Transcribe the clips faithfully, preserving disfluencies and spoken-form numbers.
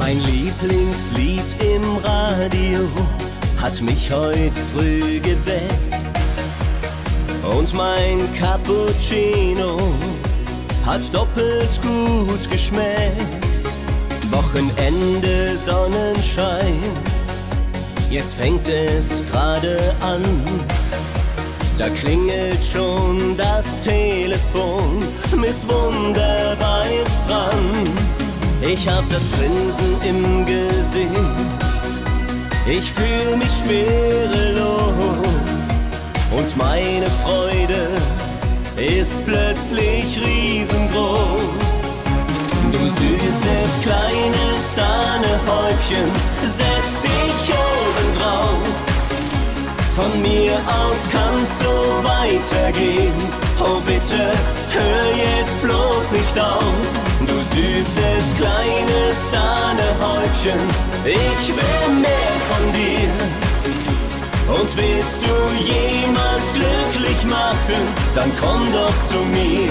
Mein Lieblingslied im Radio hat mich heut früh geweckt. Und mein Cappuccino hat doppelt gut geschmeckt. Wochenende, Sonnenschein, jetzt fängt es gerade an. Da klingelt schon das Telefon, Miss Wunderbar ist dran. Ich hab das Grinsen im Gesicht, ich fühl mich schwerelos und meine Freude ist plötzlich riesengroß. Du süßes kleines Sahnehäubchen, setz dich oben drauf. Von mir aus kann's so weitergehen, oh bitte, hör jetzt bloß nicht auf. Du süßes kleines Sahnehäubchen, ich will mehr von dir. Und willst du jemand glücklich machen, dann komm doch zu mir.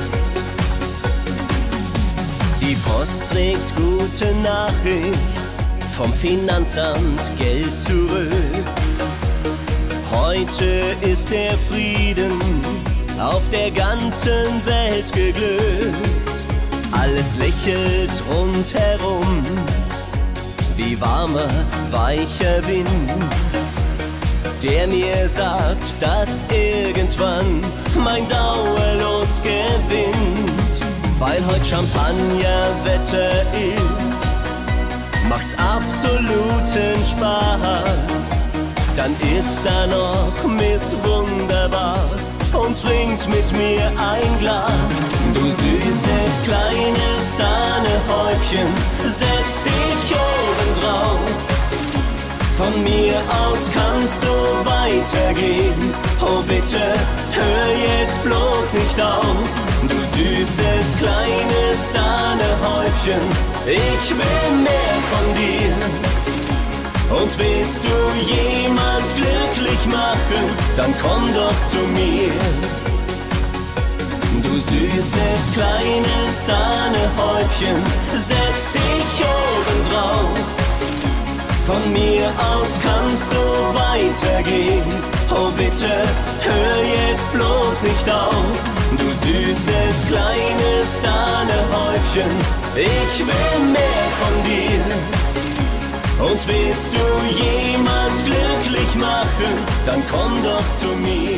Die Post trägt gute Nachricht, vom Finanzamt Geld zurück. Heute ist der Frieden auf der ganzen Welt geglückt. Alles lächelt rundherum, wie warmer, weicher Wind, der mir sagt, dass irgendwann mein Dauerlos gewinnt. Weil heute Champagnerwetter ist, macht's absoluten Spaß. Dann ist da noch Miss Wunderbar und trinkt mit mir ein Glas. Du süßes kleines Sahnehäubchen, setz dich oben drauf. Von mir aus kann's so weitergehen, oh bitte, hör jetzt bloß nicht auf. Du süßes kleines Sahnehäubchen, ich will mehr von dir. Und willst du jemand glücklich machen, dann komm doch zu mir. Du süßes kleines Sahnehäubchen, setz dich oben drauf. Von mir aus kann's so weitergehen, oh bitte, hör jetzt bloß nicht auf. Du süßes kleines Sahnehäubchen, ich will mehr von dir. Und willst du jemand glücklich machen, dann komm doch zu mir.